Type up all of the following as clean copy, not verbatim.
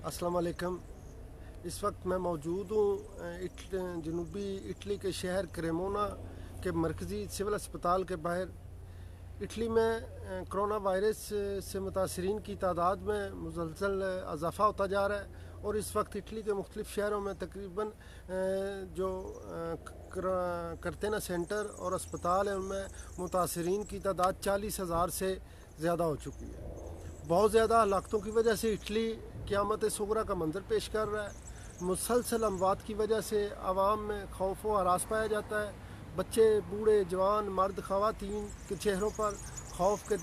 अस्सलाम वालेकुम। इस वक्त मैं मौजूद हूँ जनूबी इटली के शहर क्रेमोना के मरकज़ी सिविल अस्पताल के बाहर। इटली में कोरोना वायरस से मुतासरीन की तादाद में मुसलसल इजाफ़ा होता जा रहा है और इस वक्त इटली के मुख्तलिफ़ शहरों में तकरीबन जो करतेना सेंटर और अस्पताल हैं उनमें मुतासरीन की तादाद 40,000 से ज़्यादा हो चुकी है। बहुत ज़्यादा हलाकतों की वजह से इटली क़यामत सुगरा का मंजर पेश कर रहा है। मुसलसल अमवात की वजह से आवाम में खौफ व हरास पाया जाता है। बच्चे, बूढ़े, जवान, मर्द, ख़वातीन के चेहरों पर खौफ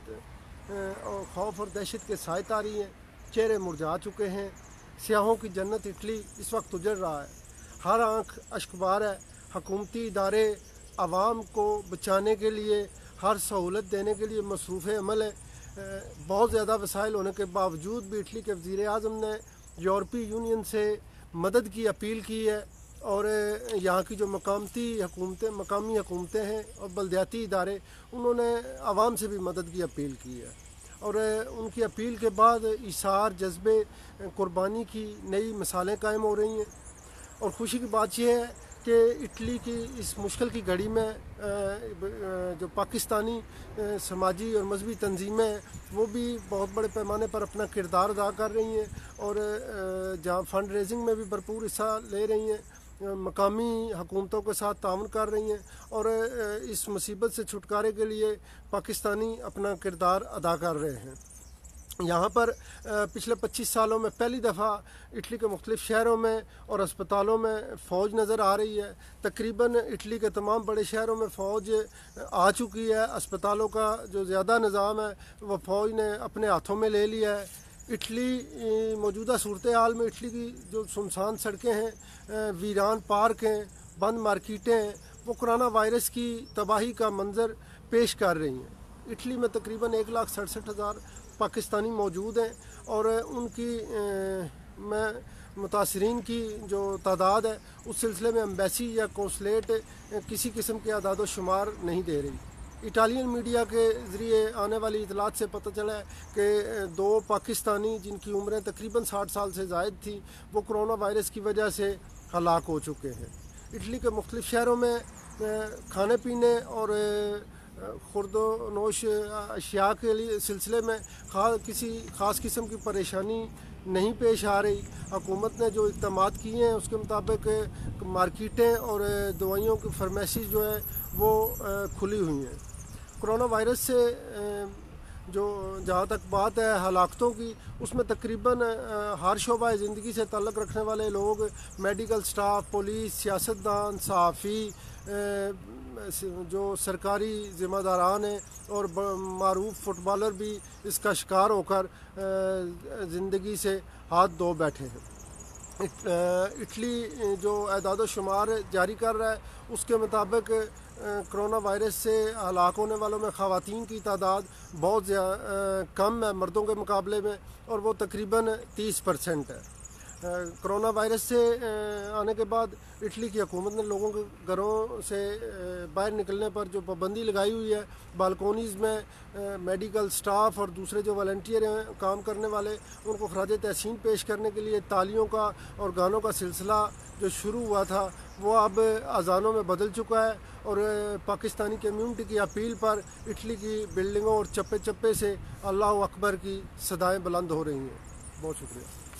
और दहशत के साए तारी हैं। चेहरे मुरझा चुके हैं। सियाहों की जन्नत इटली इस वक्त उजड़ रहा है। हर आँख अश्कबार है। हुकूमती इदारे आवाम को बचाने के लिए, हर सहूलत देने के लिए मसरूफ़ अमल है। बहुत ज़्यादा वसाइल होने के बावजूद भी इटली के वज़ीर आज़म ने यूरोपीय यूनियन से मदद की अपील की है और यहाँ की जो मकामी हुकूमतें हैं और बल्दियाती इदारे, उन्होंने आवाम से भी मदद की अपील की है और उनकी अपील के बाद इसार जज्बे कुर्बानी की नई मिसालें कायम हो रही हैं। और खुशी की बात यह है कि इटली की इस मुश्किल की घड़ी में जो पाकिस्तानी समाजी और मजहबी तंजीमें हैं वो भी बहुत बड़े पैमाने पर अपना किरदार अदा कर रही हैं और जहाँ फंड रेजिंग में भी भरपूर हिस्सा ले रही हैं, मकामी हुकूमतों के साथ ताउन कर रही हैं और इस मुसीबत से छुटकारे के लिए पाकिस्तानी अपना किरदार अदा कर रहे हैं। यहाँ पर पिछले 25 सालों में पहली दफ़ा इटली के मुख्तलिफ़ शहरों में और अस्पतालों में फ़ौज नज़र आ रही है। तकरीबन इटली के तमाम बड़े शहरों में फ़ौज आ चुकी है। अस्पतालों का जो ज़्यादा निज़ाम है वह फ़ौज ने अपने हाथों में ले लिया है। इटली मौजूदा सूरत हाल में इटली की जो सुनसान सड़कें हैं, वीरान पार्क हैं, बंद मार्केटें हैं, वो कोरोना वायरस की तबाही का मंजर पेश कर रही हैं। इटली में तकरीबन 1,67,000 पाकिस्तानी मौजूद हैं और उनकी मुतासरीन की जो तादाद है उस सिलसिले में एम्बेसी या कौंसलेट किसी किस्म के अदाद शुमार नहीं दे रही। इटालियन मीडिया के ज़रिए आने वाली इतलात से पता चला है कि 2 पाकिस्तानी जिनकी उम्रें तकरीबन 60 साल से ज़ायद थी वो कोरोना वायरस की वजह से हलाक हो चुके हैं। इटली के मुख्तलिफ़ शहरों में खाने पीने और खुर्दोनोश अशिया के लिए सिलसिले में किसी ख़ास किस्म की परेशानी नहीं पेश आ रही। हुकूमत ने जो इक़दामात किए हैं उसके मुताबिक मार्केटें और दवाइयों की फार्मेसी जो है वो खुली हुई हैं। कोरोना वायरस से जो जहाँ तक बात है हलाकतों की, उसमें तकरीबन हर शोबा ज़िंदगी से ताल्लुक़ रखने वाले लोग, मेडिकल स्टाफ, पुलिस, सियासतदान, सहाफ़ी, जो सरकारी ज़िम्मेदारान हैं और मारूफ फुटबॉलर भी इसका शिकार होकर ज़िंदगी से हाथ धो बैठे हैं। इटली जो एदाद शुमार जारी कर रहा है उसके मुताबिक कोरोना वायरस से हलाक होने वालों में ख़वातीन की तादाद बहुत कम है मर्दों के मुकाबले में और वो तकरीबन 30% है। कोरोना वायरस से आने के बाद इटली की हुकूमत ने लोगों के घरों से बाहर निकलने पर जो पाबंदी लगाई हुई है, बालकोनीज़ में मेडिकल स्टाफ और दूसरे जो वॉलंटियर हैं काम करने वाले, उनको खराज तहसीन पेश करने के लिए तालियों का और गानों का सिलसिला जो शुरू हुआ था वो अब अज़ानों में बदल चुका है और पाकिस्तानी कम्यूनिटी की अपील पर इटली की बिल्डिंगों और चप्पे चप्पे से अल्लाह अकबर की सदाएँ बुलंद हो रही हैं। बहुत शुक्रिया।